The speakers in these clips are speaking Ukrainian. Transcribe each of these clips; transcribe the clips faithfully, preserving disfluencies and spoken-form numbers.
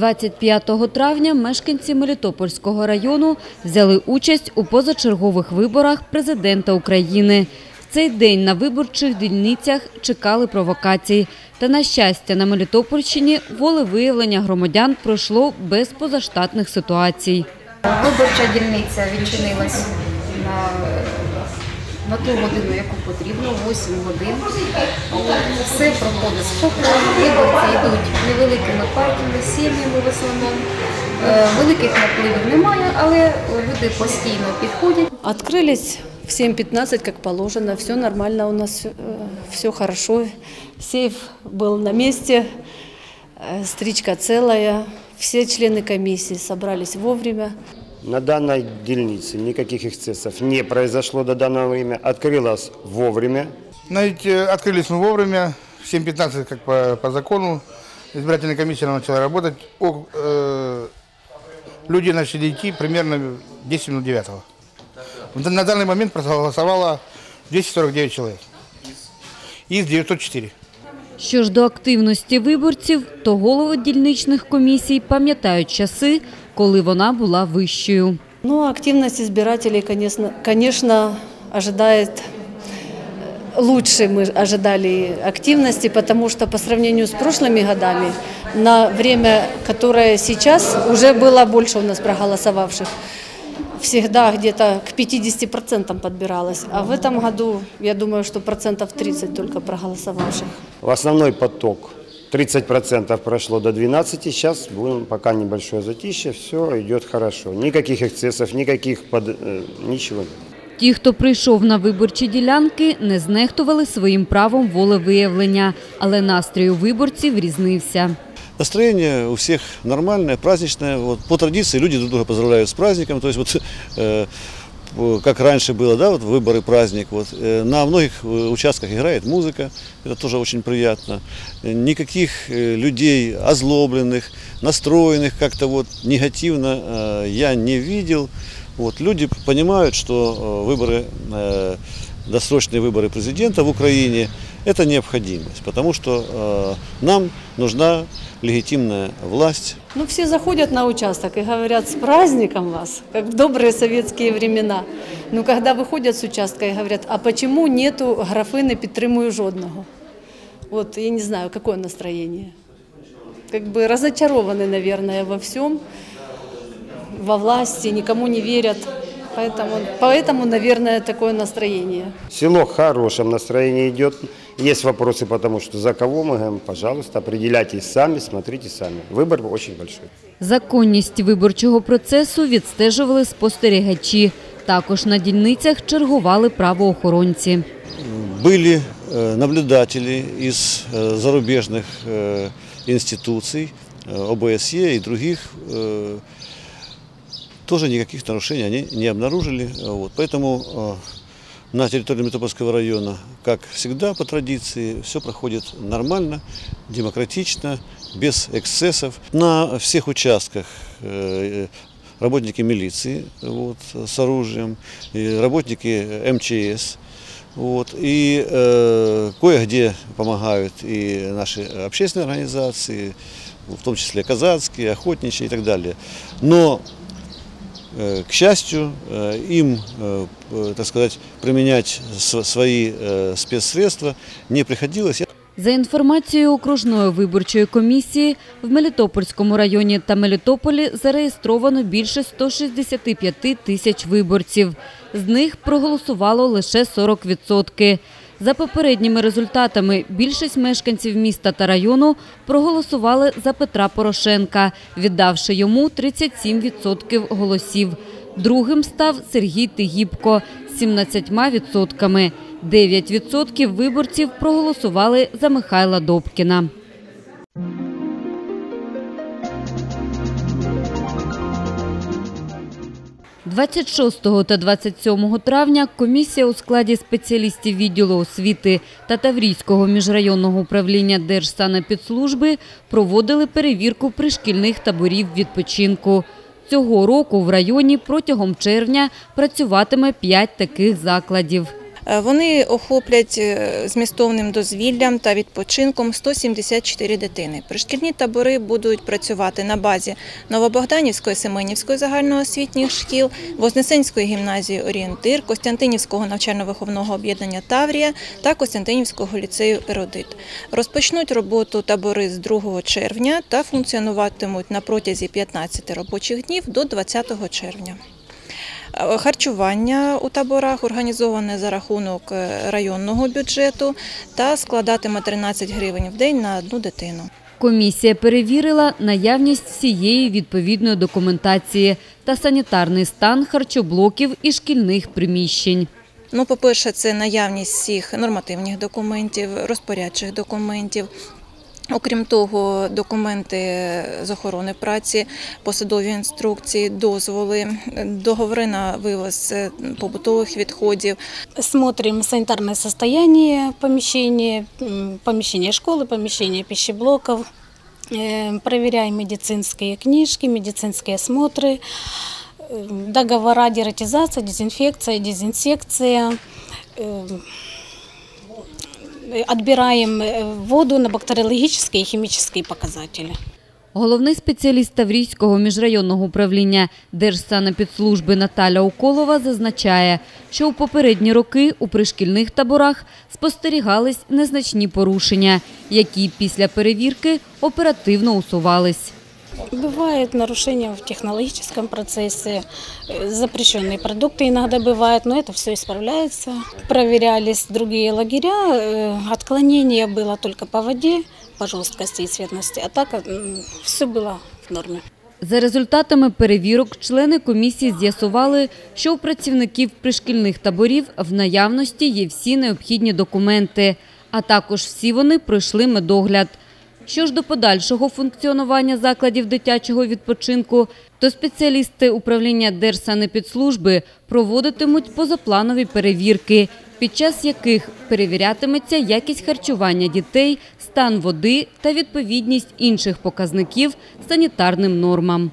двадцять п'ятого травня мешканці Мелітопольського району взяли участь у позачергових виборах президента України. В цей день на виборчих дільницях чекали провокацій. Та, на щастя, на Мелітопольщині волевиявлення громадян пройшло без позаштатних ситуацій. Виборча дільниця відчинилась на, на ту годину, яку потрібно, вісім годин. Все проходить спокійно, виборці йдуть невеликими партіями, сім'ями в основному. Великих напливів немає, але люди постійно підходять. Открылись в семь пятнадцать, как положено, все нормально у нас, все хорошо. Сейф был на месте, стричка целая, все члены комиссии собрались вовремя. На данной дельнице никаких эксцессов не произошло до данного времени, открылась вовремя. Знаете, открылись мы вовремя, в семь пятнадцать, как по, по закону, избирательная комиссия начала работать. О, э, люди начали идти примерно в десять минут девятого. На данный момент проголосовало двести сорок девять человек из девятисот четырёх. Що ж до активності виборців, то голови дільничних комісій пам'ятають часи, коли вона була вищою. Ну, активность избирателей, конечно, конечно, ожидает лучше, мы ожидали активности, потому что по сравнению с прошлыми годами, на время, которое сейчас, уже было больше у нас проголосовавших. Всегда где-то к пятидесяти процентам подбиралось. А в этом году, я думаю, что процентов тридцать только проголосовавших. В основной поток тридцать процентов прошло до двенадцати, сейчас будем, пока небольшое затишье, все идет хорошо. Никаких эксцессов, никаких, под, э, ничего. Ті, хто прийшов на виборчі ділянки, не знехтували своїм правом волевиявлення, але настрій у виборців різнився. Настроение у всех нормальное, праздничное. Вот, по традиции люди друг друга поздравляют с праздником. То есть вот, э, как раньше было, да, вот выборы, праздник. Вот, э, на многих участках играет музыка, это тоже очень приятно. Никаких э, людей озлобленных, настроенных как-то вот негативно э, я не видел. Вот, люди понимают, что э, выборы, э, досрочные выборы президента в Украине – это необходимость, потому что э, нам нужна легитимная власть. Ну, все заходят на участок и говорят: с праздником вас, как в добрые советские времена. Но когда выходят с участка и говорят: а почему нету графы «не підтримую жодного»? Вот, я не знаю, какое настроение. Как бы разочарованы, наверное, во всем, во власти, никому не верят. Поэтому, поэтому, наверное, такое настроение. Село в хорошем настроении идет. Есть вопросы, потому что за кого мы говорим, пожалуйста, определяйтесь сами, смотрите сами. Выбор очень большой. Законність виборчого процесу відстежували спостерігачі. Також на дільницях чергували правоохоронці. Были наблюдатели из зарубежных институций, О Б С Е и других. Тоже никаких нарушений они не обнаружили. Вот. Поэтому э, на территории Мелитопольского района, как всегда по традиции, все проходит нормально, демократично, без эксцессов. На всех участках э, работники милиции вот, с оружием, работники М Ч С. Вот, и э, кое-где помогают и наши общественные организации, в том числе казацкие, охотничьи и так далее. Но к счастью, им, так сказать, применять свои спецсредства не приходилось. За інформацією окружної виборчої комісії, в Мелітопольському районі та Мелітополі зареєстровано більше ста шістдесяти п'яти тисяч виборців. З них проголосувало лише сорок відсотків. За попередніми результатами, більшість мешканців міста та району проголосували за Петра Порошенка, віддавши йому тридцять сім відсотків голосів. Другим став Сергій Тигіпко з сімнадцятьма відсотками. дев'ять відсотків виборців проголосували за Михайла Добкіна. двадцять шостого та двадцять сьомого травня комісія у складі спеціалістів відділу освіти та Таврійського міжрайонного управління Держсанепідслужби проводили перевірку пришкільних таборів відпочинку. Цього року в районі протягом червня працюватиме п'ять таких закладів. Вони охоплять змістовним дозвіллям та відпочинком сто сімдесят чотири дитини. Пришкільні табори будуть працювати на базі Новобогданівської, Семенівської загальноосвітніх шкіл, Вознесенської гімназії «Орієнтир», Костянтинівського навчально-виховного об'єднання «Таврія» та Костянтинівського ліцею «Ерудит». Розпочнуть роботу табори з другого червня та функціонуватимуть на протязі п'ятнадцяти робочих днів до двадцятого червня. Харчування у таборах організоване за рахунок районного бюджету та складатиме тринадцять гривень в день на одну дитину. Комісія перевірила наявність всієї відповідної документації та санітарний стан харчоблоків і шкільних приміщень. Ну, по-перше, це наявність всіх нормативних документів, розпорядчих документів. Окрім того, документи з охорони праці, посадові інструкції, дозволи, договори на вивоз побутових відходів. Смотрим санитарное состояние помещения, помещения школы, помещения пищеблоков, проверяем медицинские книжки, медицинские осмотры, договора, дератизация, дезинфекция, дезинсекция. Отбираем воду на бактеріологічні і хімічні показателі. Головний спеціаліст Таврійського міжрайонного управління Держсанепідслужби Наталя Уколова зазначає, що у попередні роки у пришкільних таборах спостерігались незначні порушення, які після перевірки оперативно усувались. Бывают нарушения в технологическом процессе, запрещенные продукты иногда бывают, но это все исправляется. Проверялись другие лагеря, отклонение было только по воде, по жесткости и цветности, а так все было в норме. За результатами перевірок члени комісії з'ясували, що у працівників пришкільних таборів в наявності є всі необхідні документи, а також всі вони пройшли медогляд. Що ж до подальшого функціонування закладів дитячого відпочинку, то спеціалісти управління Держсанепідслужби проводитимуть позапланові перевірки, під час яких перевірятиметься якість харчування дітей, стан води та відповідність інших показників санітарним нормам.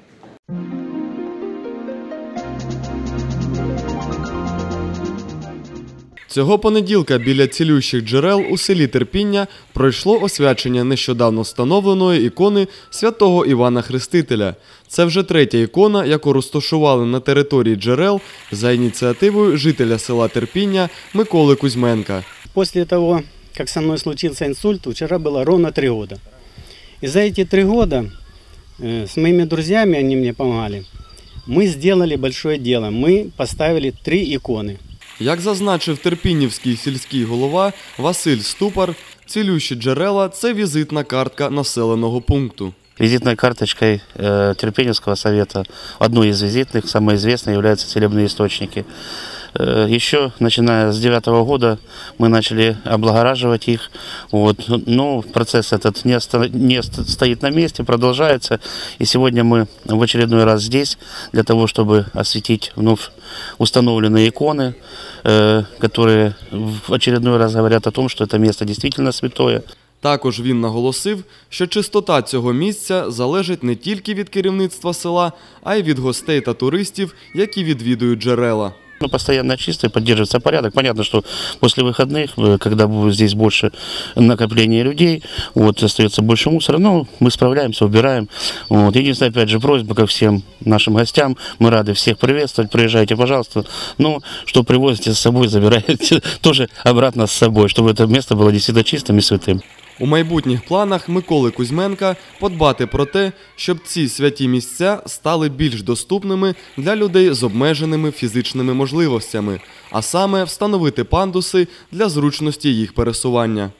Цього понеділка біля цілющих джерел у селі Терпіння пройшло освячення нещодавно встановленої ікони святого Івана Хрестителя. Це вже третя ікона, яку розташували на території джерел за ініціативою жителя села Терпіння Миколи Кузьменка. Після того, як со мною случився інсульт, вчора було ровно три роки. І за ці три роки з моїми друзями, вони мені допомагали, ми зробили велике діло, ми поставили три ікони. Як зазначив терпіннівський сільський голова Василь Ступар, цілющі джерела – це візитна картка населеного пункту. Визитной карточкой э, Терпеневского совета, одной из визитных, самой известной, являются целебные источники. Э, еще, начиная с девятого года, мы начали облагораживать их. Вот. Но процесс этот не, оста- не стоит на месте, продолжается. И сегодня мы в очередной раз здесь, для того, чтобы осветить вновь установленные иконы, э, которые в очередной раз говорят о том, что это место действительно святое. Також він наголосив, що чистота цього місця залежить не тільки від керівництва села, а й від гостей та туристів, які відвідують джерела. Ну, постоянно чисто и поддерживается порядок. Понятно, что после выходных, когда будет здесь больше накопления людей, вот, остается больше мусора, но мы справляемся, убираем. Вот. Единственное, опять же, просьба ко всем нашим гостям. Мы рады всех приветствовать. Приезжайте, пожалуйста. Но что привозите с собой, забирайте тоже обратно с собой, чтобы это место было действительно чистым и святым. У майбутніх планах Миколи Кузьменка подбати про те, щоб ці святі місця стали більш доступними для людей з обмеженими фізичними можливостями, а саме встановити пандуси для зручності їх пересування.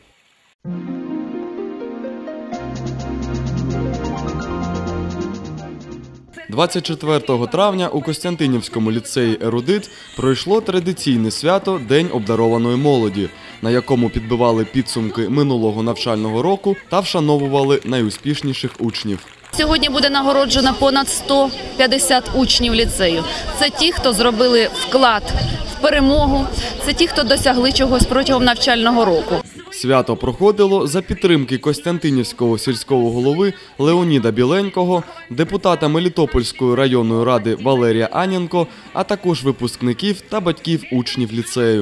двадцять четвертого травня у Костянтинівському ліцеї «Ерудит» пройшло традиційне свято «День обдарованої молоді», на якому підбивали підсумки минулого навчального року та вшановували найуспішніших учнів. Сьогодні буде нагороджено понад сто п'ятдесят учнів ліцею. Це ті, хто зробили вклад в перемогу, це ті, хто досягли чогось протягом навчального року. Свято проходило за підтримки Костянтинівського сільського голови Леоніда Біленького, депутата Мелітопольської районної ради Валерія Анєнко, а також випускників та батьків учнів ліцею.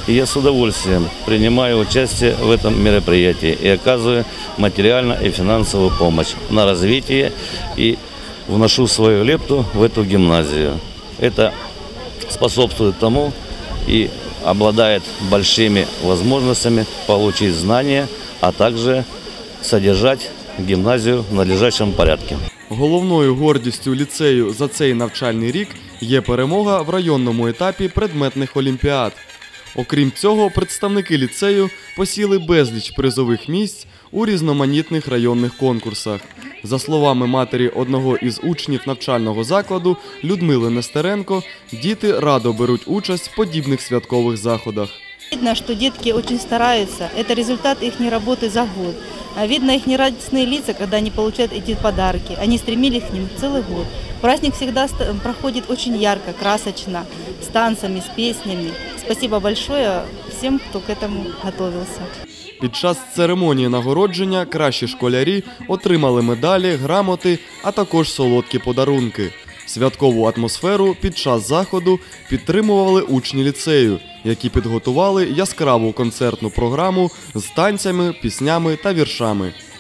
И я с удовольствием принимаю участие в этом мероприятии и оказываю материальную и финансовую помощь на развитие и вношу свою лепту в эту гимназию. Это способствует тому и обладает большими возможностями получить знания, а также содержать гімназію в належащому порядку. Головною гордістю ліцею за цей навчальний рік є перемога в районному етапі предметних олімпіад. Окрім цього, представники ліцею посіли безліч призових місць у різноманітних районних конкурсах. За словами матері одного із учнів навчального закладу Людмили Нестеренко, діти радо беруть участь в подібних святкових заходах. Видно, что детки очень стараются. Это результат их работы за год. Видно их нерадостные лица, когда они получают эти подарки. Они стремились к ним целый год. Праздник всегда проходит очень ярко, красочно, с танцами, с песнями. Спасибо большое всем, кто к этому готовился. Під час церемонії нагородження кращі школярі отримали медалі, грамоти, а також солодкі подарунки. Святкову атмосферу під час заходу підтримували учні ліцею, які підготували яскраву концертну програму з танцями, піснями та віршами.